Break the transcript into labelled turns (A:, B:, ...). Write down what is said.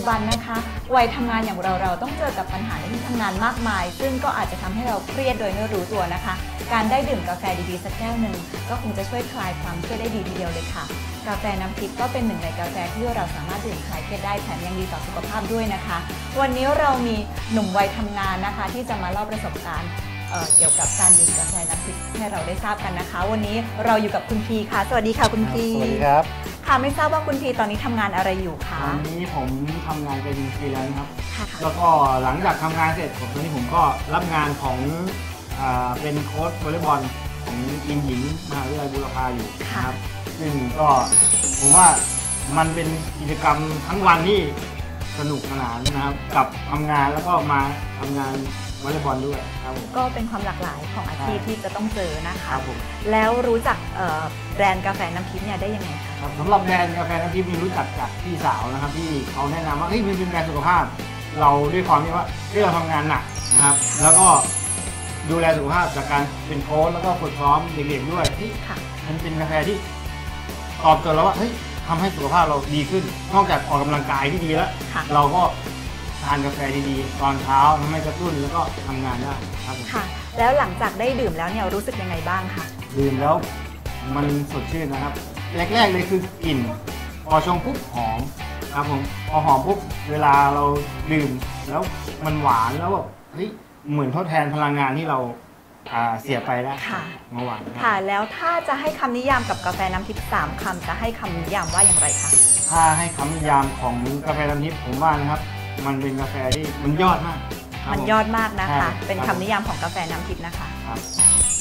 A: บันนะคะวัยทำงานอย่างเราต้องเจอกับปัญหาในที่ทำงานมากมายซึ่งก็อาจจะทำให้เราเครียดโดยไม่รู้ตัวนะคะการได้ดื่มกาแฟดีๆสักแก้วหนึ่งก็คงจะช่วยคลายความเครียดได้ดีทีเดียวเลยค่ะกาแฟน้ำทิพย์ก็เป็นหนึ่งในกาแฟที่เราสามารถดื่มคลายเครียดได้แถมยังดีต่อสุขภาพด้วยนะคะวันนี้เรามีหนุ่มวัยทำงานนะคะที่จะมาเล่าประสบการณ์เกี่ยวกับการดื่มกาแฟน้ำทิพย์ให้เราได้ทราบกันนะคะวันนี้เราอยู่กับคุณพีค่ะสวัสดีค่ะคุณพี
B: สวัสดีครับ
A: ค่ะไม่ทราบว่าคุณพีตอนนี้ทำงานอะไรอยู่คะ
B: ตอนนี้ผมทำงานเป็นฟรีแลนซ์ครับ
A: ค่ะ
B: แล้วก็หลังจากทำงานเสร็จตอนนี้ผมก็รับงานของเป็นโค้ชวอลเลย์บอลของทีมหญิงมหาวิทยาลัยบูรพาอยู่นะครับซึ่งก็ผมว่ามันเป็นกิจกรรมทั้งวันที่สนุกสนานนะครับกับทำงานแล้วก็มาทำงานวอลเลย์บอลด้วยครับ
A: ก็เป็นความหลากหลายของอาชีพที่จะต้องเจอนะคะ
B: ครับผม
A: แล้วรู้จักแบรนด์กาแฟน้ำทิพย์เนี่ยได้ยังไงคะ
B: ครับสำหรับแบรนด์กาแฟน้ำทิพย์มีรู้จักจากพี่สาวนะครับที่เขาแนะนำว่าเฮ้ยมันเป็นแบรนด์สุขภาพเราด้วยความที่ว่าเราทำงานหนักนะครับแล้วก็ดูแลสุขภาพจากการเป็นโค้ชแล้วก็ฝึกซ้อมเด็กๆด้วยที่มันเป็นกาแฟที่ตอบโจทย์เราว่าเฮ้ยทำให้สุขภาพเราดีขึ้นนอกจากออกกำลังกายที่ดีแล้วเราก็ทานกาแฟดีๆตอนเช้าทำให้กระตุ้นแล้วก็ทำงานได้ครับ
A: ค่ะแล้วหลังจากได้ดื่มแล้วเนี่ยรู้สึกยังไงบ้างคะ
B: ดื่มแล้วมันสดชื่นนะครับแรกๆเลยคือกลิ่นพอชงปุ๊บหอมครับผมพอหอมปุ๊บเวลาเราดื่มแล้วมันหวานแล้วแบบเฮ้ยเหมือนทดแทนพลังงานที่เราเสียไปแล้วเมื่อวาน
A: ค่ะแล้วถ้าจะให้คำนิยามกับกาแฟน้ำทิพย์3 คำจะให้คำนิยามว่าอย่างไรคะ
B: ถ้าให้คำนิยามของกาแฟน้ำทิพย์ผมว่านะครับมันเป็นกาแฟที่มันยอดมาก
A: มันยอดมากนะคะเป็นคำนิยามของกาแฟน้ำทิพย์นะคะ